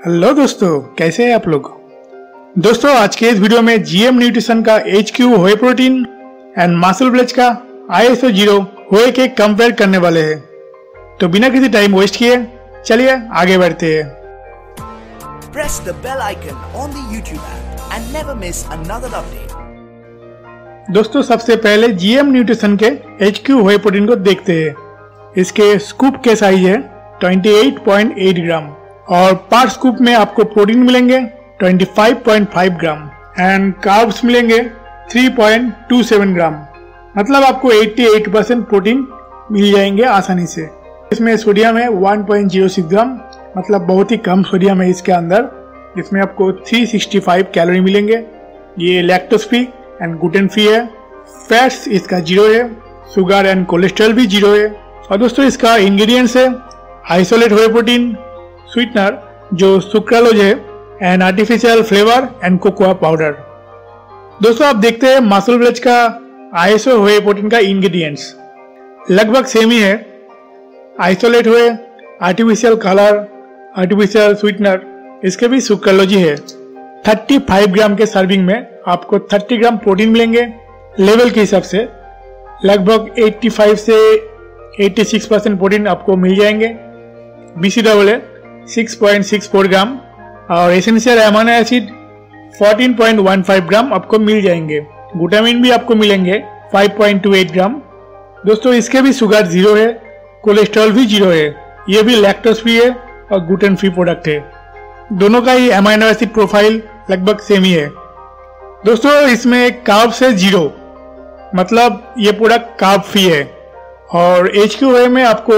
Hello दोस्तों, कैसे हैं आप लोग। दोस्तों आज के इस वीडियो में जीएम न्यूट्रिशन का HQ whey protein and MuscleBlaze का ISO 0 व्हे केक कंपेयर करने वाले हैं। तो बिना किसी टाइम वेस्ट किए चलिए आगे बढ़ते हैं। Press the bell icon on the YouTube app and never miss another update. दोस्तों सबसे पहले जीएम न्यूट्रिशन के HQ व्हे प्रोटीन को देखते हैं। इसके स्कूप के साइज है 28.8 ग्राम और पर स्कूप में आपको प्रोटीन मिलेंगे 25.5 ग्राम एंड कार्ब्स मिलेंगे 3.27 ग्राम। मतलब आपको 88% प्रोटीन मिल जाएंगे आसानी से। इसमें सोडियम है 1.06 ग्राम, मतलब बहुत ही कम सोडियम है इसके अंदर। इसमें आपको 365 कैलोरी मिलेंगे। ये lactose free and gluten free है। फैट्स इसका 0 है, शुगर एंड कोलेस्ट्रॉल भी 0 है। और दोस्तों इसका इंग्रेडिएंट्स है आइसोलेट व्हे प्रोटीन, स्वीटनर जो सुक्रालोज है and artificial flavour and cocoa powder. दोस्तों आप देखते हैं मसल ब्लेज का ISO व्हे प्रोटीन का इंग्रेडिएंट्स लगभग सेम ही है। Isolate whey, artificial colour, artificial sweetener, इसके भी सुक्रालोज ही है। 35 ग्राम के सर्विंग में आपको 30 ग्राम प्रोटीन मिलेंगे। लेवल के हिसाब से लगभग 85 से 86% प्रोटीन आपको मिल जाएंगे। BCAA 6.64 ग्राम और एसेंशियल अमीनो एसिड 14.15 ग्राम आपको मिल जाएंगे। ग्लूटामिन भी आपको मिलेंगे 5.28 ग्राम। दोस्तों इसके भी शुगर 0 है, कोलेस्ट्रॉल भी 0 है। ये भी लैक्टोज फ्री है और ग्लूटेन फ्री प्रोडक्ट है। दोनों का ही अमीनो एसिड प्रोफाइल लगभग सेम ही है। दोस्तों इसमें कार्ब्स है 0, मतलब ये प्रोडक्ट कार्ब फ्री है। और HQ व्हे में आपको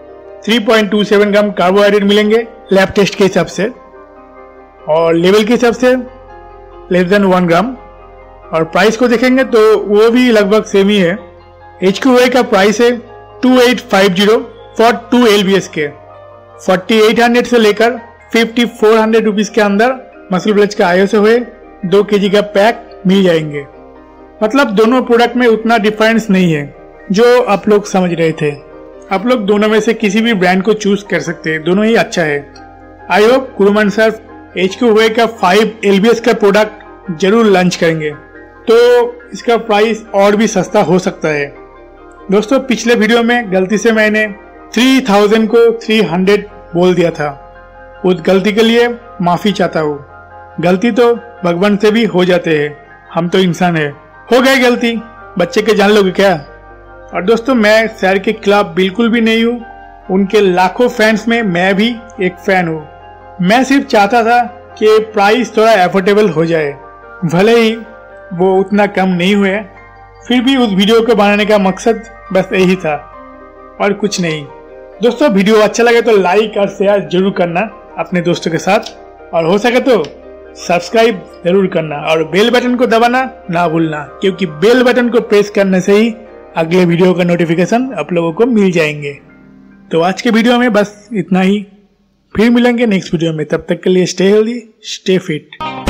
3.27 ग्राम कार्बोहाइड्रेट मिलेंगे लैब टेस्ट के हिसाब से, और लेवल के हिसाब से लेस देन 1 ग्राम। और प्राइस को देखेंगे तो वो भी लगभग सेम ही है। HQ व्हे का प्राइस है 2850 फॉर 2 LBS के। 4800 से लेकर 5400 रुपीज के अंदर मसल ब्लेज का ISO व्हे 2 kg का पैक मिल जाएंगे। मतलब दोनों प्रोडक्ट में उतना डिफरेंस नहीं है जो आप लोग समझ रहे थे। आप लोग दोनों में से किसी भी ब्रांड को चूज कर सकते हैं, दोनों ही अच्छा है। I hope Gurumann sir HQ whey का 5 LBS का प्रोडक्ट जरूर लॉन्च करेंगे तो इसका प्राइस और भी सस्ता हो सकता है। दोस्तों पिछले वीडियो में गलती से मैंने 3000 को 300 बोल दिया था। उस गलती के लिए माफी चाहता हूँ। गलती तो भगवान से भी हो जाते हैं, हम तो इंसान है। हो गई गलती, बच्चे के जान लोगे क्या। और दोस्तों मैं सर के खिलाफ बिल्कुल भी नहीं हूँ। उनके लाखों फैंस में मैं भी एक फैन हूँ। मैं सिर्फ चाहता था कि प्राइस थोड़ा एफोर्डेबल हो जाए। भले ही वो उतना कम नहीं हुए, फिर भी उस वीडियो को बनाने का मकसद बस यही था और कुछ नहीं। दोस्तों वीडियो अच्छा लगे तो लाइक और शेयर जरूर करना अपने दोस्तों के साथ, और हो सके तो सब्सक्राइब जरूर करना और बेल बटन को दबाना ना भूलना, क्योंकि बेल बटन को प्रेस करने से ही अगले वीडियो का नोटिफिकेशन आप लोगों को मिल जाएंगे। तो आज के वीडियो में बस इतना ही। फिर मिलेंगे नेक्स्ट वीडियो में। तब तक के लिए स्टे हेल्दी, स्टे फिट।